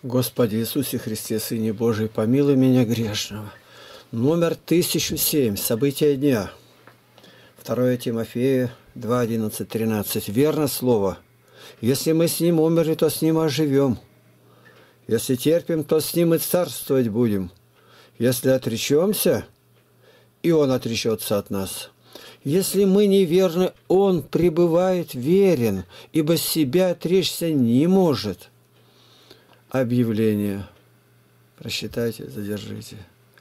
Господи Иисусе Христе, Сыне Божий, помилуй меня грешного. Номер 1007. События дня. 2 Тимофея 2, 11, 13. Верно слово. Если мы с Ним умерли, то с Ним оживем. Если терпим, то с Ним и царствовать будем. Если отречемся, и Он отречется от нас. Если мы неверны, Он пребывает верен, ибо себя отречься не может. Объявление. Просчитайте, задержите.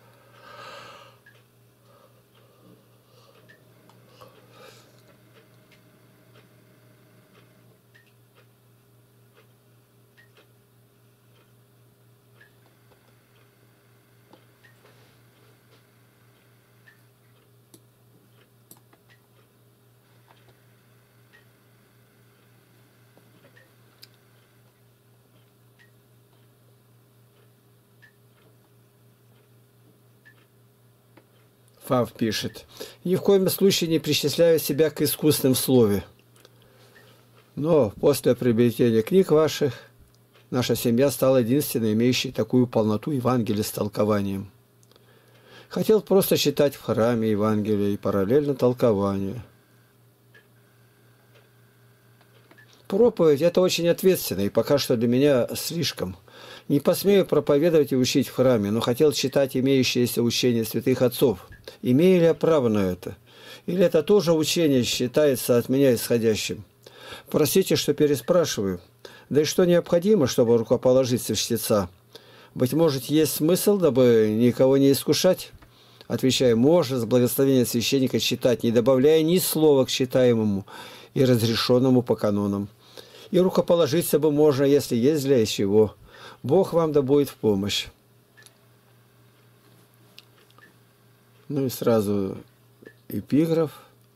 Фав пишет: ни в коем случае не причисляю себя к искусным в слове. Но после приобретения книг ваших наша семья стала единственной, имеющей такую полноту Евангелия с толкованием. Хотел просто читать в храме Евангелие и параллельно толкование. Проповедь – это очень ответственно, и пока что для меня слишком. Не посмею проповедовать и учить в храме, но хотел читать имеющиеся учения святых отцов. Имею ли я право на это? Или это тоже учение считается от меня исходящим? Простите, что переспрашиваю. Да и что необходимо, чтобы рукоположиться в чтеца? Быть может, есть смысл, дабы никого не искушать? Отвечаю, можно с благословения священника читать, не добавляя ни слова к читаемому и разрешенному по канонам. И рукоположиться бы можно, если есть для чего. Бог вам да будет в помощь. Ну и сразу эпиграф.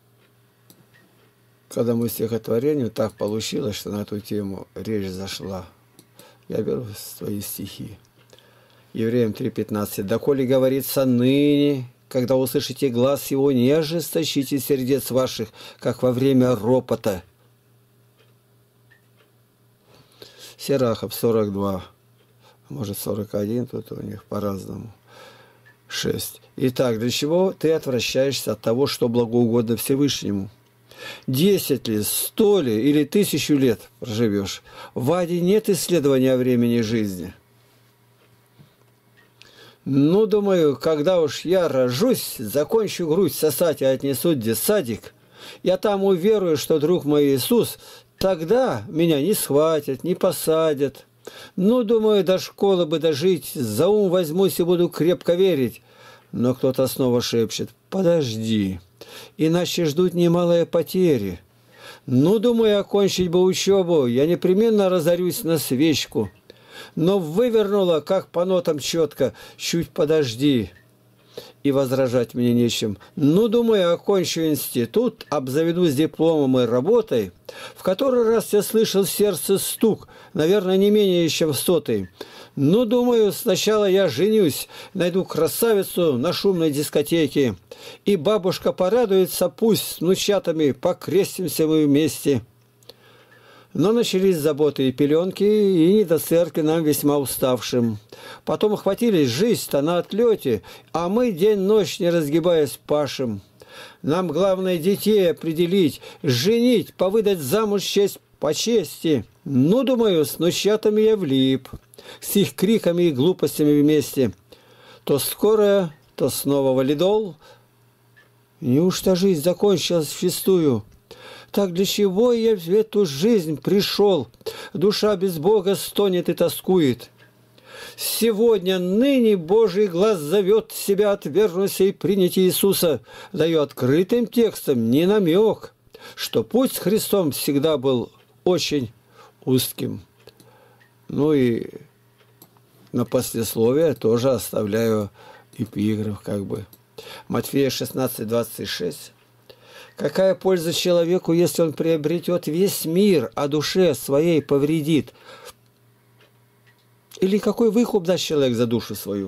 Когда мы стихотворение, так получилось, что на эту тему речь зашла. Я беру свои стихи. Евреям 3:15. «Доколе говорится ныне, когда услышите глас его, не ожесточите сердец ваших, как во время ропота». Сирахов 42. Может 41, тут у них по-разному. 6. Итак, для чего ты отвращаешься от того, что благоугодно Всевышнему? 10 ли, 100 ли или 1000 лет проживешь? В аде нет исследования о времени жизни. Ну, думаю, когда уж я рожусь, закончу грудь сосать и отнесут в детсадик, я там уверую, что друг мой Иисус, тогда меня не схватят, не посадят. Ну, думаю, до школы бы дожить, за ум возьмусь и буду крепко верить. Но кто-то снова шепчет: подожди, иначе ждут немалые потери. Ну, думаю, окончить бы учебу, я непременно разорюсь на свечку. Но вывернула, как по нотам четко, чуть подожди. И возражать мне нечем. Ну, думаю, окончу институт, обзаведусь дипломом и работой. В который раз я слышал в сердце стук, наверное, не менее чем в 100-й. Ну, думаю, сначала я женюсь, найду красавицу на шумной дискотеке. И бабушка порадуется, пусть с внучатами покрестимся мы вместе. Но начались заботы и пеленки, и не до церкви нам весьма уставшим. Потом охватились жизнь-то на отлете, а мы день-ночь, не разгибаясь, пашем. Нам главное детей определить, женить, повыдать замуж честь по чести. Ну, думаю, с внучатами я влип, с их криками и глупостями вместе. То скоро, то снова валидол. Неужто жизнь закончилась вчистую? Так для чего я в эту жизнь пришел? Душа без Бога стонет и тоскует. Сегодня, ныне Божий глаз зовет себя отвергнуться и принять Иисуса. Даю открытым текстом не намек, что путь с Христом всегда был очень узким. Ну и на послесловие тоже оставляю эпиграф как бы. Матфея 16:26. Какая польза человеку, если он приобретет весь мир, а душе своей повредит? Или какой выкуп даст человек за душу свою?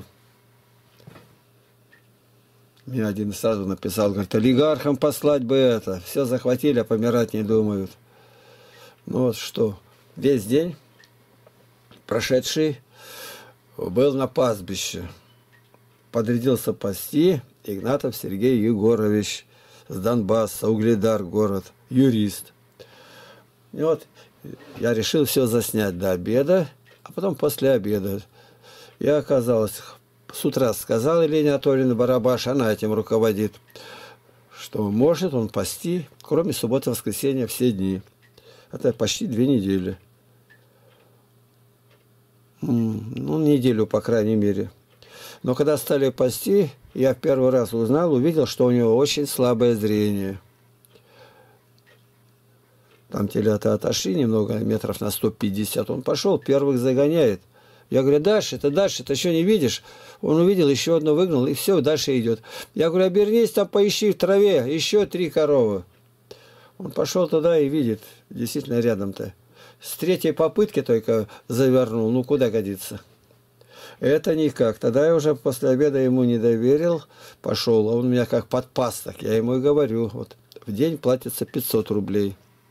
Мне один сразу написал, говорит, олигархам послать бы это. Все захватили, а помирать не думают. Ну вот что, весь день прошедший был на пастбище. Подрядился пасти Игнатов Сергей Егорович с Донбасса, Угледар город, юрист. И вот я решил все заснять до обеда, а потом после обеда. Я оказалось, с утра сказал Елене Анатольевне Барабаш, она этим руководит, что может он пасти, кроме субботы и воскресенья, все дни. Это почти 2 недели. Ну, неделю, по крайней мере. Но когда стали пасти, я в первый раз узнал, увидел, что у него очень слабое зрение. Там телята отошли немного, метров на 150. Он пошел, первых загоняет. Я говорю, дальше, ты что не видишь? Он увидел, еще одно выгнал, и все, дальше идет. Я говорю, обернись, там поищи в траве, еще 3 коровы. Он пошел туда и видит, действительно рядом-то. С 3-й попытки только завернул, ну куда годится. Это никак. Тогда я уже после обеда ему не доверил, пошел. А он меня как подпас, так я ему и говорю, вот в день платится 500 рублей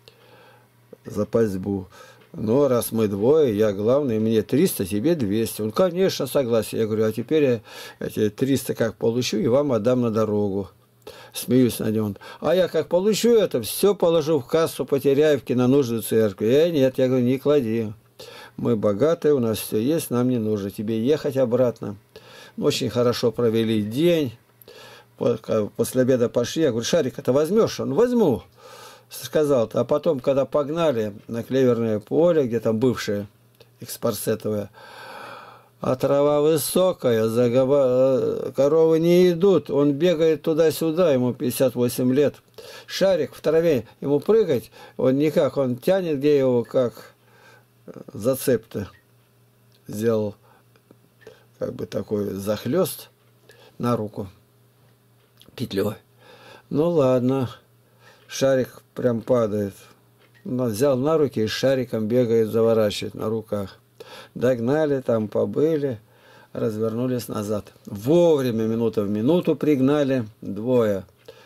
за пасьбу. Но раз мы двое, я главный, мне 300, тебе 200. Он, конечно, согласен. Я говорю, а теперь я эти 300 как получу и вам отдам на дорогу. Смеюсь над ним. А я как получу это, все положу в кассу Потеряевки на нужды церкви. Нет, я говорю, не клади. Мы богатые, у нас все есть, нам не нужно. Тебе ехать обратно. Очень хорошо провели день. После обеда пошли. Я говорю, Шарик, это возьмешь? Он, возьму. Сказал, а потом, когда погнали на клеверное поле, где там бывшее экспорсетовое, а трава высокая, коровы не идут, он бегает туда-сюда, ему 58 лет. Шарик в траве, ему прыгать, он никак, он тянет, где его как зацеп-то сделал, как бы такой захлест на руку петлей. Ну ладно. Шарик прям падает. Взял на руки и шариком бегает, заворачивает на руках. Догнали, там побыли, развернулись назад. Вовремя, минута в минуту пригнали, 2.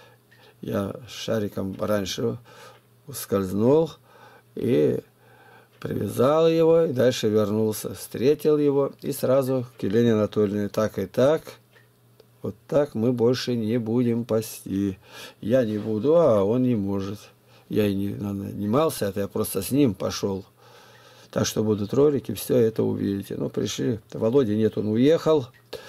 Я шариком раньше ускользнул и привязал его, и дальше вернулся. Встретил его и сразу к Елене Анатольевне. Так и так. Вот так мы больше не будем пасти. Я не буду, а он не может. Я и не нанимался, это я просто с ним пошел. Так что будут ролики, все это увидите. Ну, пришли. Володи нет, он уехал.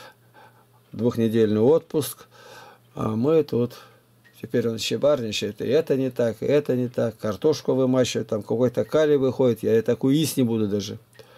2-недельный отпуск. А мы тут. Теперь он щебарничает. И это не так, и это не так. Картошку вымачивает, там какой-то калий выходит. Я и такую есть не буду даже.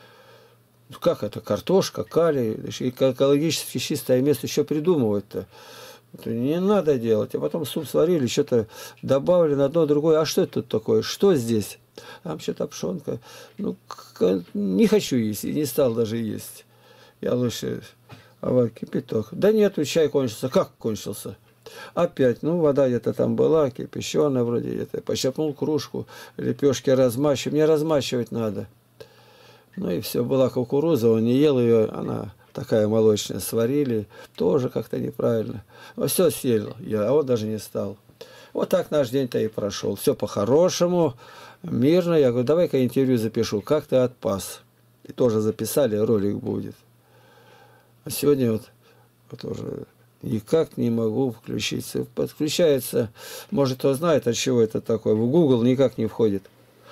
Как это? Картошка, калий, экологически чистое место еще придумывать-то. Не надо делать. А потом суп сварили, что-то добавили на одно, другое. А что это тут такое? Что здесь? Там что-то пшенка. Ну, не хочу есть. И не стал даже есть. Я лучше кипяток. Да нету, чай кончился. Как кончился? Опять, ну, вода где-то там была, кипященая вроде где-то. Почерпнул кружку, лепешки размачиваю. Мне размачивать надо. Ну и все, была кукуруза, он не ел ее, она такая молочная, сварили, тоже как-то неправильно. Но все съел, а он даже не стал. Вот так наш день-то и прошел. Все по-хорошему, мирно. Я говорю, давай-ка интервью запишу, как ты отпас. И тоже записали, ролик будет. А сегодня вот уже никак не могу включиться. Подключается, может, кто знает, от чего это такое. В Google никак не входит.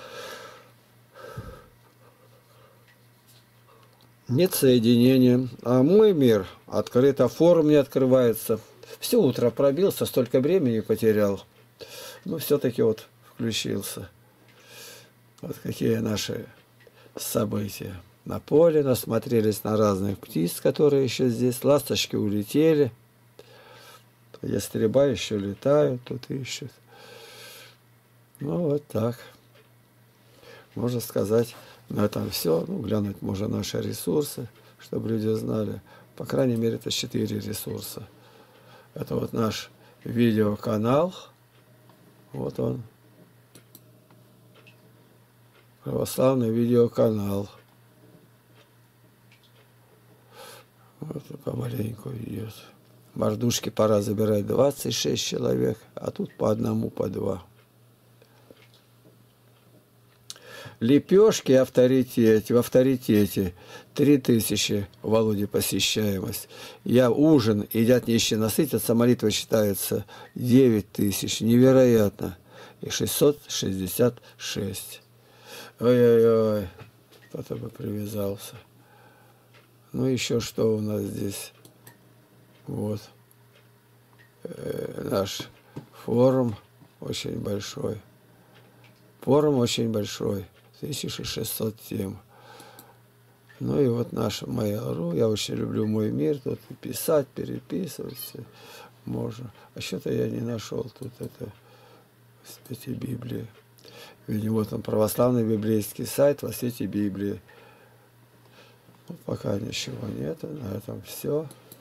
Нет соединения. А мой мир открыт, а форум не открывается. Все утро пробился, столько времени потерял. Но все-таки вот включился. Вот какие наши события. На поле насмотрелись на разных птиц, которые еще здесь. Ласточки улетели. Ястреба еще летают, тут ищут. Ну вот так. Можно сказать, на этом все. Ну, глянуть можно наши ресурсы, чтобы люди знали. По крайней мере, это 4 ресурса. Это вот наш видеоканал. Вот он. Православный видеоканал. Вот помаленьку идет. Мордушки пора забирать 26 человек, а тут по одному, по 2. Лепешки в авторитете 3000 у Володи посещаемость. Я ужин, едят нищие насытятся, молитва считается 9000. Невероятно. И 666. Ой-ой-ой. Кто-то бы привязался. Ну, еще что у нас здесь? Вот. Наш форум очень большой. Форум очень большой. 1600 тем. Ну и вот наша Mail.ru. Я очень люблю мой мир. Тут писать, переписываться можно. А что-то я не нашел тут это в свете Библии. Видимо, вот он православный библейский сайт во свете Библии. Вот пока ничего нет. На этом все.